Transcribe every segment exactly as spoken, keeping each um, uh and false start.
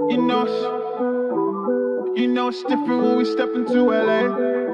You know it's, you know it's different when we step into L A.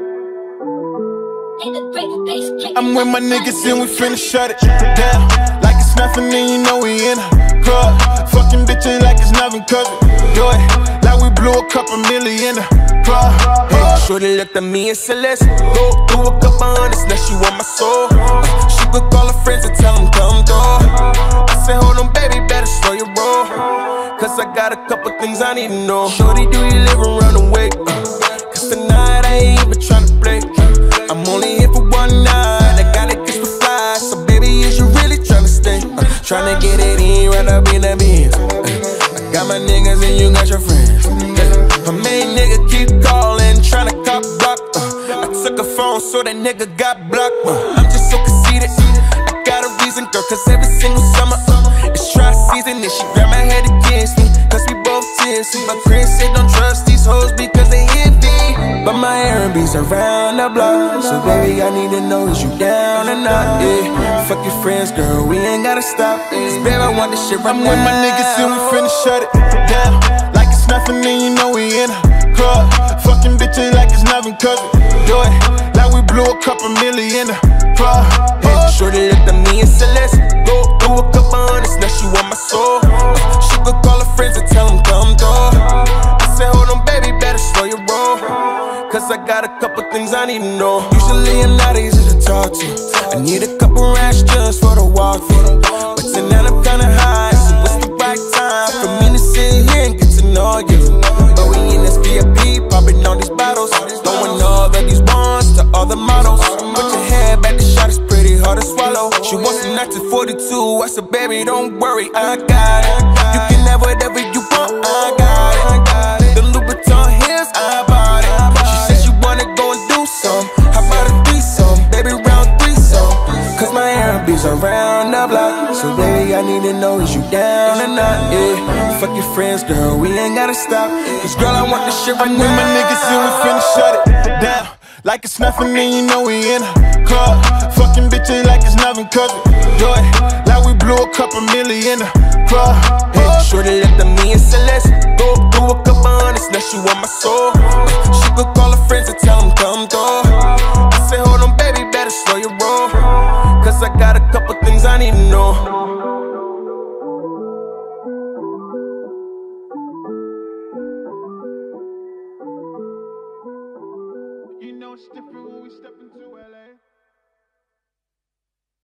I'm with my niggas and we finna shut it down. Like it's nothing and you know we in a club. Fucking bitches like it's nothing cause we do it. Like we blew a couple million in a club. Hey, shorty looked at me and said let's go through a couple hundreds, now she want my soul. She could call her friends and tell them come through. I said hold on baby, better slow your roll, cause I got a couple things I need to know. Shorty, do you live around the way? Uh, cause tonight I ain't even tryna play. uh, I'm only here for one night, I gotta kiss the fly. So baby, is you really tryna stay? Uh, tryna get it in, right up in the beans. uh, I got my niggas and you got your friends. uh, My main nigga keep calling, tryna cop block. uh, I took a phone so that nigga got blocked. uh, I'm just so conceited, I got a reason, girl, cause every single summer uh, it's Triy season and she grab my head against me, cause we both tipsy. My friends say don't trust these hoes because they envy, but my R and B's around the block. So baby, I need to know is you down or not, yeah. Fuck your friends, girl, we ain't gotta stop, cause babe, I want this shit right now. I'm with my niggas and we finna shut it down. Like it's nothing and you know we in a club. Fucking bitches like it's nothing cause we do it. Like we blew a couple million in a club. Hey, shorty looked at me and said let's go through a couple hundreds, now she want my soul. She could call her friends and tell them come through. I said hold on baby, better slow your roll, cause I got a couple things I need to know. Usually I'm not easy to talk to, I need a couple racks just for the walk through. But tonight I'm kinda high, so what's the right time for me to sit here and get to know you? But we in this V I P, popping all these bottles, throwing all of these ones to all the models. Put your head back, the shot is pretty hard to swallow. She wants a nineteen forty-two, I said baby don't worry, I got it. You can have whatever you want, I got it. The Louboutin heels, I bought it. She said she wanna go and do some, how about a threesome, baby round threesome, cause my R and B's around the block. So baby, I need to know is you down or not, yeah. Fuck your friends, girl, we ain't gotta stop, cause girl, I want this shit right now. I'm with my niggas and we finna shut it down. Like it's nothing and you know we in a club. Fucking bitches like it's nothing cause we do it. Like we blew a couple million in a club. Hey, shorty looked at me and said let's go through a couple hundreds, now she want my soul. She could call her